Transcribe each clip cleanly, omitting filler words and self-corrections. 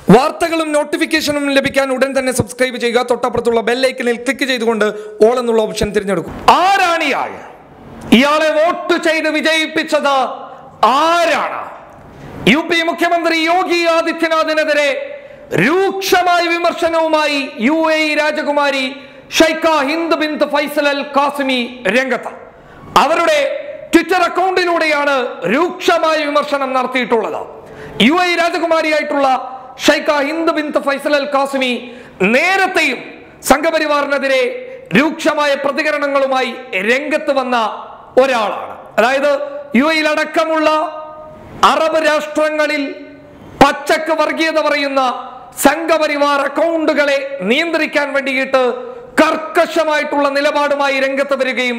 വാർത്തകളും നോട്ടിഫിക്കേഷനും ലഭിക്കാൻ ഉടൻ തന്നെ സബ്സ്ക്രൈബ് ചെയ്യുക. തൊട്ടപ്പുറത്തുള്ള ബെൽ ഐക്കണിൽ ക്ലിക്ക് ചെയ്തുകൊണ്ട് ഓൾ എന്നുള്ള ഓപ്ഷൻ തിരഞ്ഞെടുക്കും. ആരാണ് ഇയാൾ? ഇയാളെ വോട്ട് ചെയ്ത് വിജയിപ്പിച്ചത് ആരാണ്? യുപി മുഖ്യമന്ത്രി യോഗി ആദിത്യനാഥിനെതിരെ രൂക്ഷമായ വിമർശനവുമായി UAE രാജകുമാരി ഷൈഖ ഹിന്ദ് ബിൻത് ഫൈസൽ അൽ ഖാസിമി രംഗത്ത്. അവരുടെ ട്വിറ്റർ അക്കൗണ്ടിലൂടെയാണ് രൂക്ഷമായ വിമർശനം നടത്തിയിട്ടുള്ളത്. UAE രാജകുമാരിയായിട്ടുള്ള ഷൈഖ ഹിന്ദ് ബിൻത് ഫൈസൽ അൽ ഖാസിമി നേരത്തെയും സംഘപരിവാറിനെതിരെ രൂക്ഷമായ പ്രതികരണങ്ങളുമായി രംഗത്ത് വന്ന ഒരാളാണ്. അതായത് UAE അടക്കമുള്ള അറബ് രാഷ്ട്രങ്ങളിൽ പച്ചക്ക് വർഗീയത പറയുന്ന സംഘപരിവാർ അക്കൗണ്ടുകളെ നിയന്ത്രിക്കാൻ വേണ്ടിയിട്ട് കർക്കശമായിട്ടുള്ള നിലപാടുമായി രംഗത്ത് വരികയും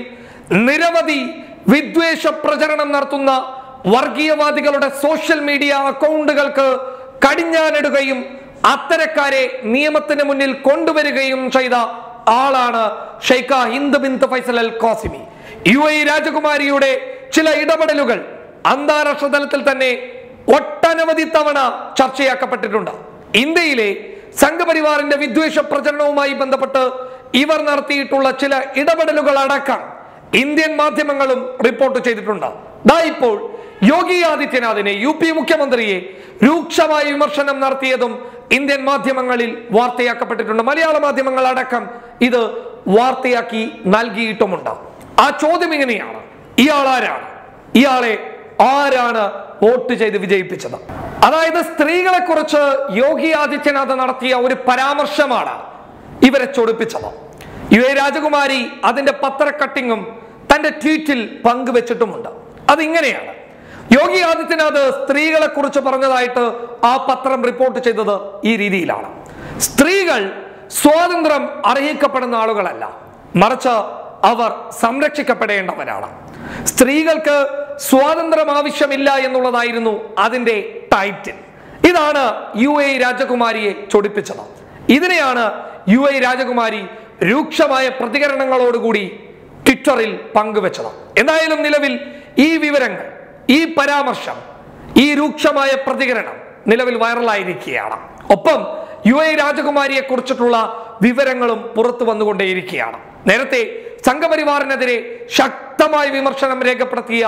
നിരവധി വിദ്വേഷ പ്രചരണം നടത്തുന്ന വർഗീയവാദികളുടെ സോഷ്യൽ മീഡിയ അക്കൗണ്ടുകൾക്ക് കടിഞ്ഞാനിടുകയും അത്തരക്കാരെ നിയമത്തിന് മുന്നിൽ കൊണ്ടുവരികയും ചെയ്ത ആളാണ് ഷൈഖ ഹിന്ദ് ബിൻത് ഫൈസൽ അൽ ഖാസിമി. UAE രാജകുമാരിയുടെ ചില ഇടപെടലുകൾ അന്താരാഷ്ട്ര തലത്തിൽ തന്നെ ഒട്ടനവധി തവണ ചർച്ചയാക്കപ്പെട്ടിട്ടുണ്ട്. ഇന്ത്യയിലെ സംഘപരിവാറിന്റെ വിദ്വേഷ പ്രചരണവുമായി ബന്ധപ്പെട്ട് ഇവർ നടത്തിയിട്ടുള്ള ചില ഇടപെടലുകൾ അടക്കം ഇന്ത്യൻ മാധ്യമങ്ങളും റിപ്പോർട്ട് ചെയ്തിട്ടുണ്ട്. ഇപ്പോൾ യോഗി ആദിത്യനാഥിനെ, UP മുഖ്യമന്ത്രിയെ രൂക്ഷമായ വിമർശനം നടത്തിയതും ഇന്ത്യൻ മാധ്യമങ്ങളിൽ വാർത്തയാക്കപ്പെട്ടിട്ടുണ്ട്. മലയാള മാധ്യമങ്ങൾ അടക്കം ഇത് വാർത്തയാക്കി നൽകിയിട്ടുമുണ്ട്. ആ ചോദ്യം ഇങ്ങനെയാണ്: ഇയാൾ ആരാണ്? ഇയാളെ ആരാണ് വോട്ട് ചെയ്ത് വിജയിപ്പിച്ചത്? അതായത് സ്ത്രീകളെ കുറിച്ച് യോഗി ആദിത്യനാഥ് നടത്തിയ ഒരു പരാമർശമാണ് ഇവരെ ചൊടിപ്പിച്ചത്. UAE രാജകുമാരി അതിന്റെ പത്ര കട്ടിങ്ങും തന്റെ ട്വീറ്റിൽ പങ്കുവെച്ചിട്ടുമുണ്ട്. അതിങ്ങനെയാണ്: യോഗി ആദിത്യനാഥ് സ്ത്രീകളെ കുറിച്ച് പറഞ്ഞതായിട്ട് ആ പത്രം റിപ്പോർട്ട് ചെയ്തത് ഈ രീതിയിലാണ്: സ്ത്രീകൾ സ്വാതന്ത്ര്യം അർഹിക്കപ്പെടുന്ന ആളുകളല്ല, മറിച്ച് അവർ സംരക്ഷിക്കപ്പെടേണ്ടവരാണ്. സ്ത്രീകൾക്ക് സ്വാതന്ത്ര്യം ആവശ്യമില്ല എന്നുള്ളതായിരുന്നു അതിന്റെ ടൈറ്റിൽ. ഇതാണ് UAE രാജകുമാരിയെ ചൊടിപ്പിച്ചത്. ഇതിനെയാണ് UAE രാജകുമാരി രൂക്ഷമായ പ്രതികരണങ്ങളോടുകൂടി ട്വിറ്ററിൽ പങ്കുവെച്ചത്. എന്തായാലും നിലവിൽ ഈ വിവരങ്ങൾ, ഈ പരാമർശം, ഈ രൂക്ഷമായ പ്രതികരണം നിലവിൽ വൈറലായിരിക്കുകയാണ്. ഒപ്പം UAE രാജകുമാരിയെ കുറിച്ചിട്ടുള്ള വിവരങ്ങളും പുറത്തു വന്നുകൊണ്ടേയിരിക്കുകയാണ്. നേരത്തെ സംഘപരിവാറിനെതിരെ ശക്തമായ വിമർശനം രേഖപ്പെടുത്തിയ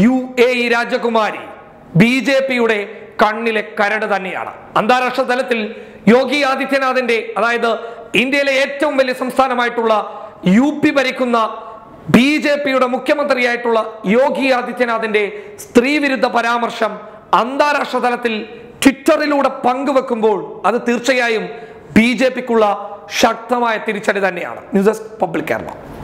UAE രാജകുമാരി BJPയുടെ കണ്ണിലെ കരട് തന്നെയാണ്. അന്താരാഷ്ട്ര തലത്തിൽ യോഗി ആദിത്യനാഥിന്റെ, അതായത് ഇന്ത്യയിലെ ഏറ്റവും വലിയ സംസ്ഥാനമായിട്ടുള്ള UP ഭരിക്കുന്ന BJPയുടെ മുഖ്യമന്ത്രിയായിട്ടുള്ള യോഗി ആദിത്യനാഥിന്റെ സ്ത്രീവിരുദ്ധ പരാമർശം അന്താരാഷ്ട്ര തലത്തിൽ ട്വിറ്ററിലൂടെ പങ്കുവെക്കുമ്പോൾ അത് തീർച്ചയായും BJPക്കുള്ള ശക്തമായ തിരിച്ചടി തന്നെയാണ്. News desk public Kerala.